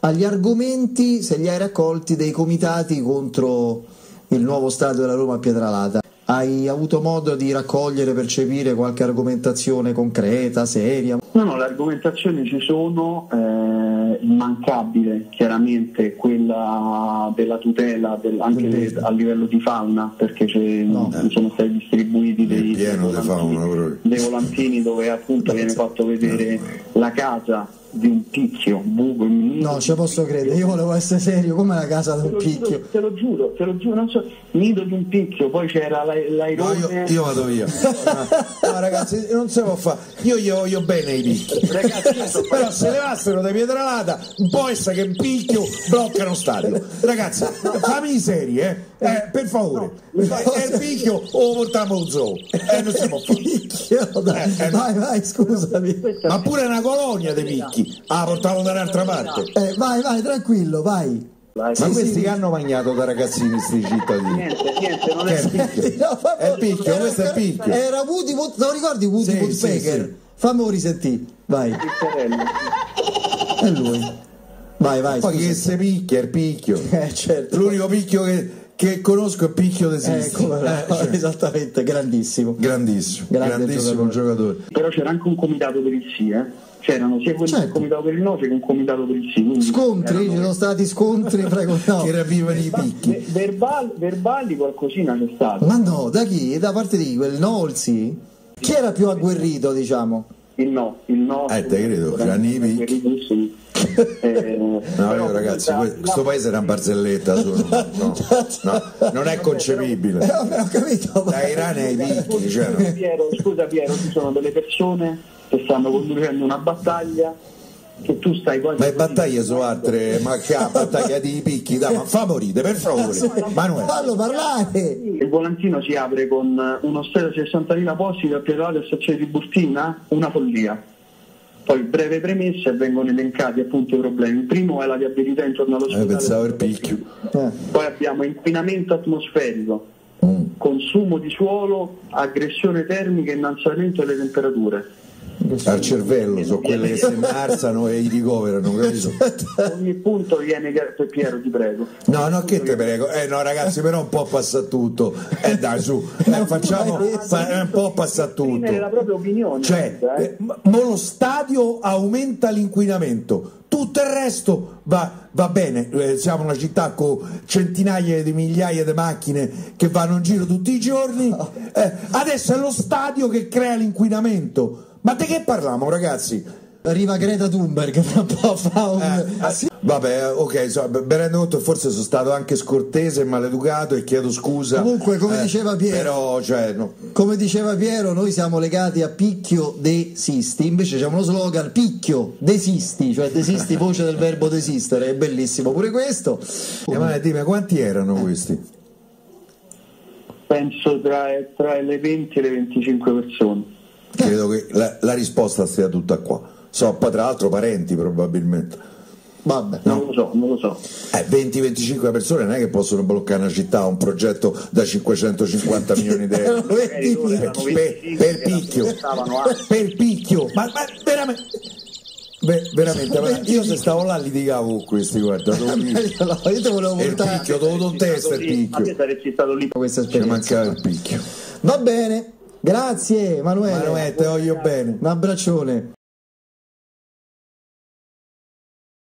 agli argomenti, se li hai raccolti, dei comitati contro il nuovo stadio della Roma a Pietralata. Hai avuto modo di raccogliere, percepire qualche argomentazione concreta, seria? No, le argomentazioni ci sono, immancabile chiaramente quella della tutela anche a livello di fauna, perché sono stati distribuiti dei volantini dove appunto viene fatto vedere la casa di un picchio, buco, no, ci posso credere, io volevo essere serio, come la casa di un picchio. Te lo giuro, non so, nido di un picchio, poi c'era l'airone. No, io vado via. No, ragazzi, non si può fare. Io gli voglio bene i picchi. Ragazzi, però se levassero da Pietralata, un po' essere che un picchio blocca uno stadio. Ragazzi, fammi serie, per favore. Il picchio o lo portiamo allo zoo. Non si può fare. Vai, scusami. Ma pure una colonia dei picchi. Portavano da un'altra parte. Vai, tranquillo, vai. Ma questi che hanno magnato da ragazzini sti cittadini? Niente, non è il picchio. È il picchio, questo è il picchio. Era Woody, non ricordi Woody Woodpecker? Sì. Fammi risentire, vai. È lui. Vai. Poi che se picchia, è il picchio. Certo. L'unico picchio che conosco è Picchio De Sisti. Esattamente, grandissimo giocatore. Però c'era anche un comitato per il sì, c'erano sia quelli del comitato per il no che un comitato per il sì. Scontri, ci sono stati scontri, prego, no. Che ravvivano i picchi. Verbali qualcosina c'è stato. Ma no, da chi? Da parte di quel no o il sì? Chi era più agguerrito, diciamo? Il no. Te credo, Gianni Picchi. No, ragazzi, questo paese è una barzelletta. No, non è concepibile. Ho capito. Dai rane ai picchi. Scusa Piero, ci sono delle persone che stanno conducendo una battaglia che tu stai quasi. Ma le battaglie sono altre, ma che battaglia di picchi, dai, ma fa morire, per favore. Manuele, fallo parlare. Il volantino si apre con uno stadio di 60.000 posti da Pietralata e stazione di Bustina, una follia. Poi breve premessa e vengono elencati appunto i problemi. Il primo è la viabilità intorno all'ospedale. Pensavo il picchio. Poi abbiamo inquinamento atmosferico, consumo di suolo, aggressione termica e innalzamento delle temperature. Al cervello, sono quelle che si innarsano e i ricoverano, capito? Ogni punto viene Piero, ti prego. No, che te prego. No, ragazzi, però un po' passa tutto. Dai, su, facciamo un po' passa tutto. È la propria opinione. Lo stadio aumenta l'inquinamento. Tutto il resto va bene, siamo una città con centinaia di migliaia di macchine che vanno in giro tutti i giorni, adesso è lo stadio che crea l'inquinamento. Ma di che parliamo, ragazzi? Arriva Greta Thunberg fra un po' Vabbè, ok, mi rendo conto che forse sono stato anche scortese e maleducato e chiedo scusa. Comunque, come diceva Piero, però, come diceva Piero, noi siamo legati a Picchio De Sisti, invece c'è uno slogan Picchio Desisti, cioè desisti, voce del verbo desistere, è bellissimo pure questo. Ma dimmi, quanti erano questi? Penso tra le 20 e le 25 persone. Credo che la risposta stia tutta qua. Poi tra l'altro parenti probabilmente. Vabbè, no? Non lo so. 20-25 persone non è che possono bloccare una città, un progetto da 550 milioni di euro. Per picchio. Ma veramente, io se stavo là litigavo con questi, guarda. Io te volevo portare il picchio, dovuto un test il picchio. Ma te saresti stato lì. Questa esperienza. Ci mancava il picchio. Va bene. Grazie Emanuele, te voglio bene. Un abbraccione.